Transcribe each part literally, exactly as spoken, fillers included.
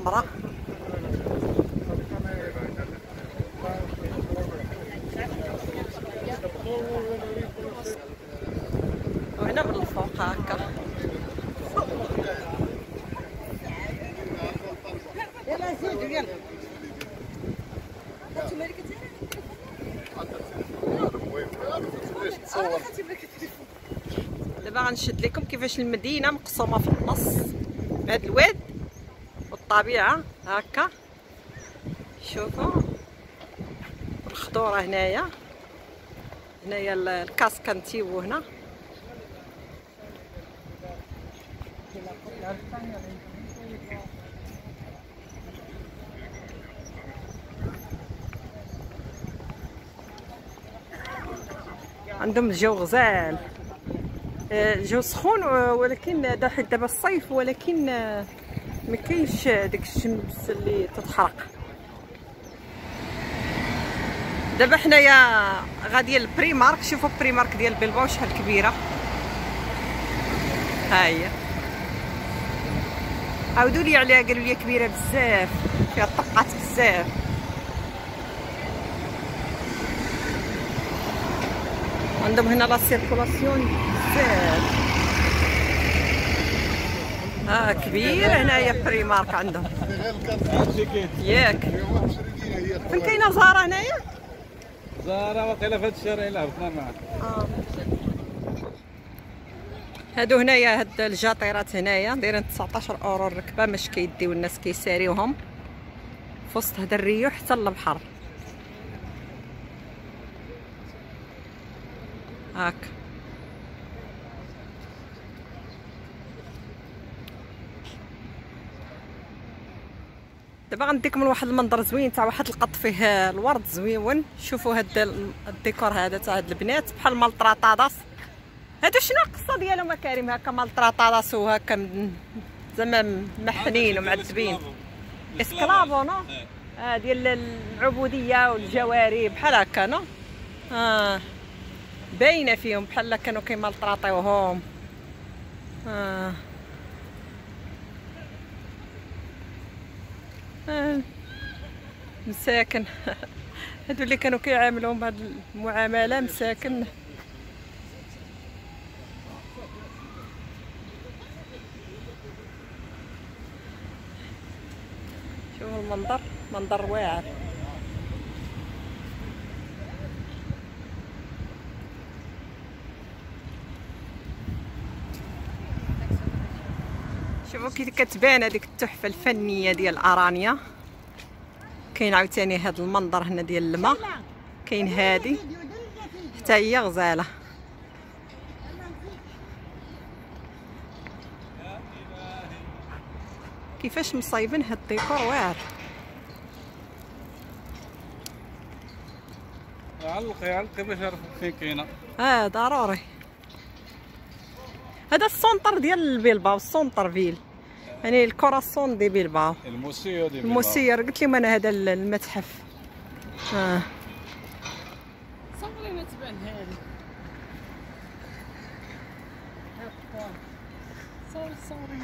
خضراء. وهنا من الفوق هكا. يلا زيدوا يلا. دابا غنشد لكم كيفاش المدينه مقسومه في النص بهذا الواد والطبيعه هكا. شوفوا الخضوره هنايا، هنايا الكاسكانتيو هنا. عندهم الجو غزال، الجو سخون ولكن دابا الصيف، ولكن ما كاينش داك الشمس اللي تتحرق. دابا حنايا غادي للبريمارك. شوفوا البريمارك ديال بلباو شحال كبيره. ها هي، عاودوا لي عليها قالوا لي كبيره بزاف، فيها طبقات بزاف. عندهم هنا لا سيركولاسيون بزاف. ها كبير هنايا بريمارك عندهم ياك. فين كاينه زهره هنايا؟ زهره واقيلا في هذا الشارع اللي هبطنا معاه. اه هادو هنايا هاد الجاطيرات هنايا دايرين تسعطاش اورو الركبه، باش كيديو الناس كيساريوهم في وسط هذا الريو حتى للبحر هاك. دابا غنديكم لواحد المنظر زوين تاع واحد القط فيه الورد زويون. شوفوا هاد الديكور هذا تاع هاد البنات بحال مال طراطاداس. هادو شنو القصه ديالهم كريم؟ هكا مال طراطاداس وهكا زعما محنين ومعذبين. اسكلافو نو اه ديال العبوديه والجواري بحال هكا نو. اه باينه فيهم بحال كانوا كيمالطراطيوهم. اه آه. مساكن هادو اللي كانوا كيعاملوهم بهاد المعامله مساكن. شوفوا المنظر، منظر واعر. شوفوا كي كتبان هذيك التحفه الفنيه ديال ارانيا. كاين عاوتاني هذا المنظر هنا ديال الماء، كاين هادي حتى هي غزاله. كيفاش مصايبين هاد الديكور واعر. علقي علقي باش نعرفوا فين كاينه. اه ضروري. هذا السونتر ديال بيلباو، السونتر فيل يعني الكوراسون دي بيلباو، الموسيو دي بيلباو. الموسير. قلت لهم انا هذا المتحف. اه صوري ما تبان هذه. صور صوري.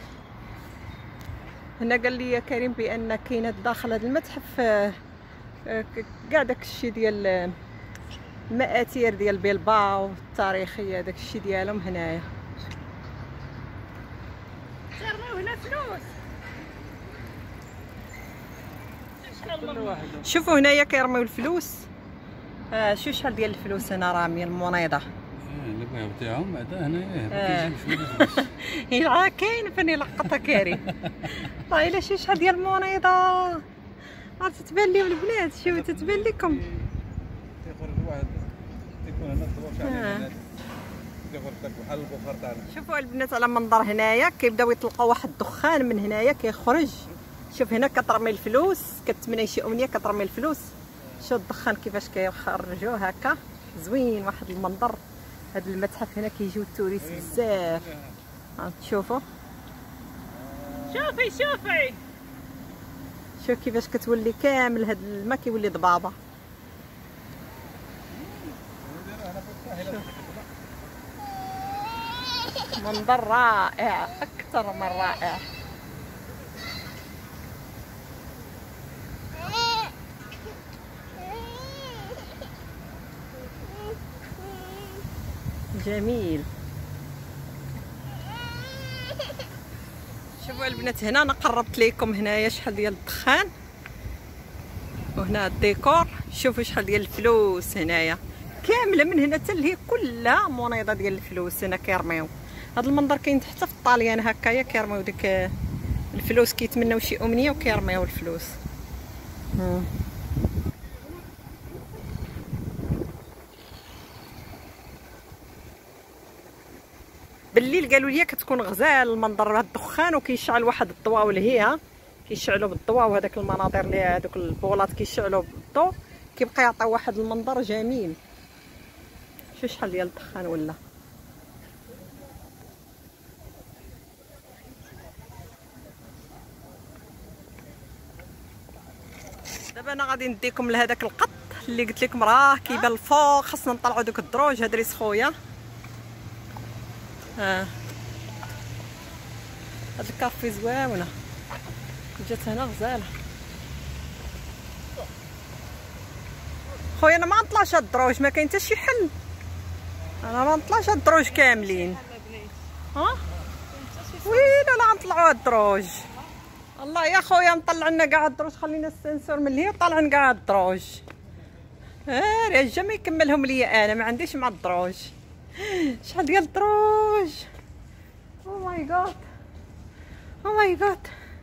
هنا قال لي كريم بان كاين داخل هذا المتحف كاع داك الشيء ديال المآثير ديال بيلباو التاريخيه، داك الشيء ديالهم هنايا. كيرميو هنا فلوس. شوفوا هنايا كيرميو الفلوس. آه شو شحال ديال الفلوس هنا راميه المنيضه. البيع تاعهم بعدا هنايا ما كيجيوش فلوس. يلعا كاين فين يلقطها كريم. والله الا شي شحال ديال المنيضه راه تتبان ليهم البنات. شوفوا تتبان لكم. تيخرج واحد تيكون هنا الضوء شاعل تيخرج داك بحال البخار تاعنا. شوفوا البنات على منظر هنايا كيبداو يطلقوا واحد الدخان من هنايا كيخرج. شوف هنا كترمي الفلوس، كتمنى شي امنيه كترمي الفلوس. شوف الدخان كيفاش كيخرجوه هكا زوين. واحد المنظر. هذا المتحف هنا كيجيو التوريست بزاف. تشوفوا شوفي شوفي شوف كيفاش كتولي كامل هذا الماء كيولي ضبابه. منظر رائع اكثر من رائع. جميل. شوفوا البنات هنا انا قربت لكم هنايا شحال ديال الدخان، وهنا الديكور. شوفوا شحال ديال الفلوس هنايا كامله من هنا حتى لهي كلها منيضه ديال الفلوس. هنا كيرميو هذا المنظر كاين حتى في الطاليان هكايا كيرميو ديك الفلوس، كيتمناو شي امنيه وكيرميو الفلوس. مم. بالليل قالوا لي كتكون غزال المنظر، هذا الدخان وكيشعل واحد الضوء والهيها كيشعلوا بالضوء، وهذاك المناظر اللي هذوك البولات كيشعلوا بالضوء كيبقى يعطي واحد المنظر جميل. شوف شحال ديال الدخان ولا. دابا انا غادي نديكم لهذاك القط اللي قلت لكم راه كيبان الفوق. خاصنا نطلعوا دوك الدروج. هاد ريس خويا ها، هاد الكافي زوينه جات هنا غزاله. خويا انا ما نطلعش هاد الدروج، ما كاين حتى شي حل. انا ما نطلعش هاد الدروج كاملين. ها ويلي لا نطلعوا هاد الدروج. الله يا خويا مطلع لنا كاع الدروج، خلينا السنسور من هي وطلعنا كاع الدروج. ها رجا ما يكملهم ليا انا، ما عنديش مع الدروج. شحال ديال الدروج. او ماي جاد او ماي جاد.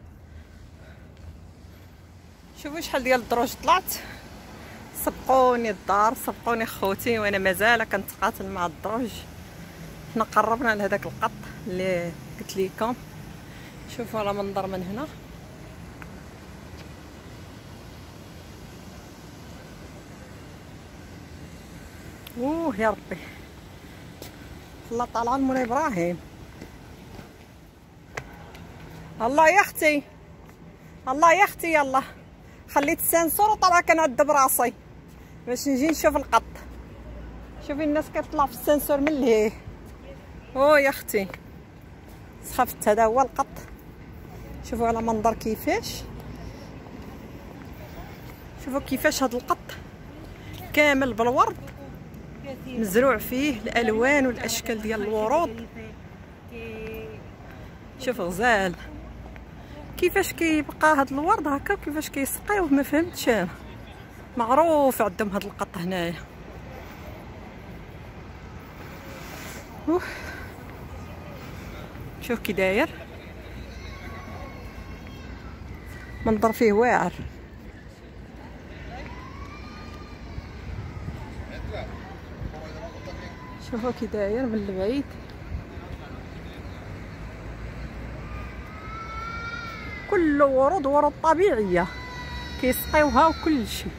شوفوا شحال ديال الدروج طلعت. سبقوني الدار، سبقوني خوتي، وانا مازال كنتقاتل مع الدروج. حنا قربنا لهداك القط اللي قلت لكم. شوفوا على منظر من هنا. اوه يا ربي الله طالعه المولى ابراهيم. الله يا اختي الله يا اختي يلا خليت السنسور وطلع كنعد براسي باش نجي نشوف القط. شوفي الناس كتطلع في السنسور من لهيه. او يا اختي سخفت. هذا هو القط. شوفوا على منظر كيفاش. شوفوا كيفاش هذا القط كامل بالورد مزروع فيه الالوان والاشكال ديال الورود. شوف غزال كيفاش كيبقى هذا الورد هكا وكيفاش كيسقيوه ما فهمتش انا. معروف عندهم هذا القط هنايا. شوف كي داير منظر فيه واعر. شوفوا كي داير من البعيد. كله ورود ورود طبيعيه كيسقيوها وكل شيء.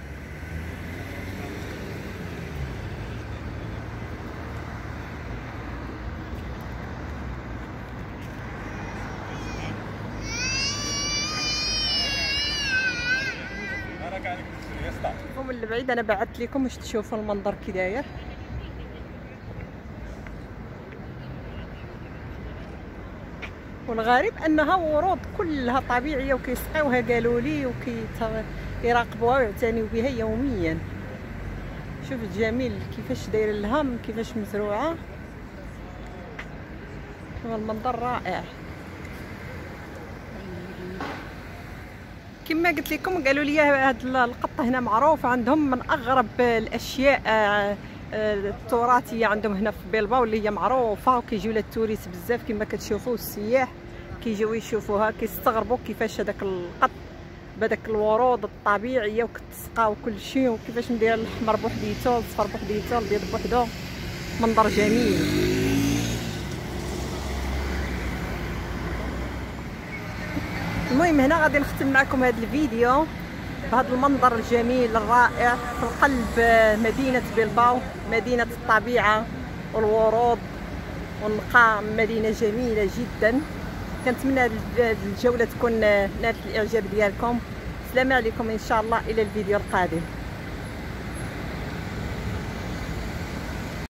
من البعيد انا بعثت لكم باش تشوفوا المنظر كي داير. والغريب انها ورود كلها طبيعيه وكيسقيوها قالوا لي وكيراقبوها ويعتنيوا بها يوميا. شوف الجميل كيفاش داير الهم كيفاش مزروعه. شوف المنظر رائع. كما قلت لكم قالوا لي هذا القط هنا معروف عندهم من اغرب الاشياء التراثيه عندهم هنا في بلباو اللي هي معروفه، وكيجيو لها التوريست بزاف كما كتشوفوا. السياح كيجيو يشوفوها كيستغربوا كيفاش هذاك القط بهذاك الورود الطبيعيه وكتسقى وكل شيء، وكيفاش مدير الاحمر بوحديته الصفر بوحديته الابيض بوحدو. منظر جميل. المهم هنا غادي نختم معكم هذا الفيديو بهذا المنظر الجميل الرائع في قلب مدينة بلباو، مدينة الطبيعة والورود والنقاء، مدينة جميلة جدا. كنتمنى هذه الجولة تكون نالت الإعجاب ديالكم. السلام عليكم إن شاء الله إلى الفيديو القادم.